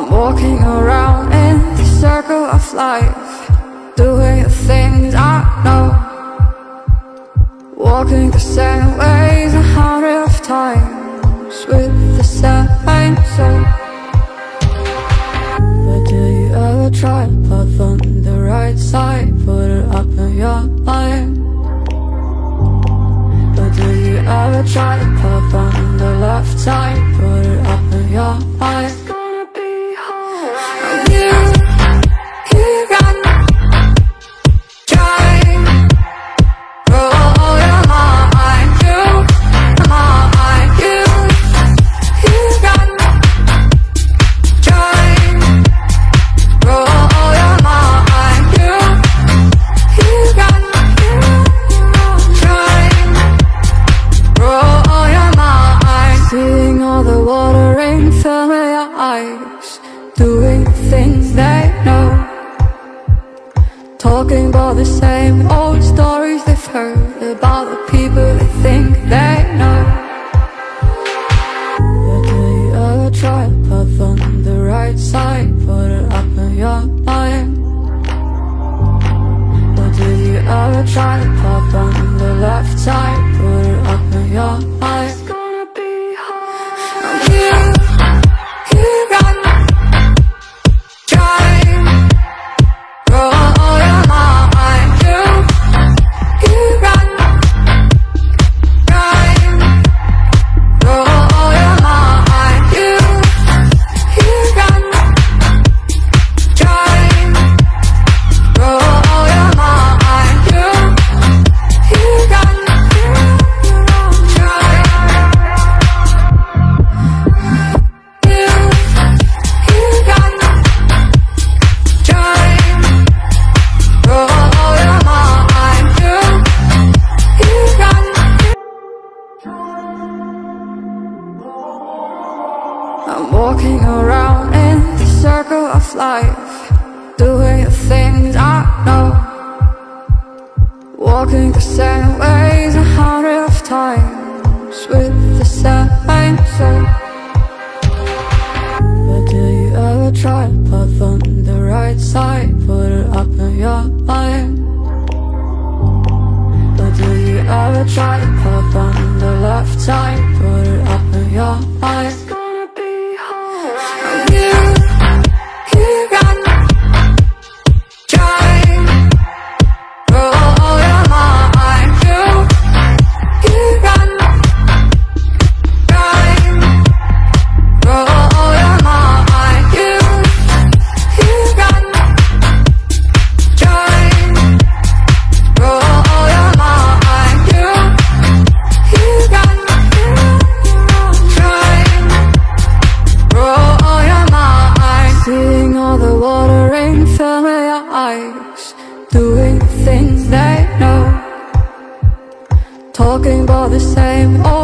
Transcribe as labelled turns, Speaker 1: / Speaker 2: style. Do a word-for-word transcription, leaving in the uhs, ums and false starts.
Speaker 1: I'm walking around in the circle of life, doing the things I know, walking the same ways a hundred of times with the same soul. But do you ever try to path on the right side, put it up in your mind? But do you ever try to path on the left side, put it up in your mind? Doing things they know, talking about the same old stories they've heard about the people they think they know. But do you ever try to path on the right side, put it up in your mind? Or do you ever try to path on the left side, put it up in your mind? It's gonna be hard. You, you got me. I'm walking around in the circle of life, doing the things I know, walking the same ways a hundred of times with the same soul. But do you ever try to path on the right side, put it up in your mind? But do you ever try to path on the left side, put it up in your mind? Doing things they know, talking about the same old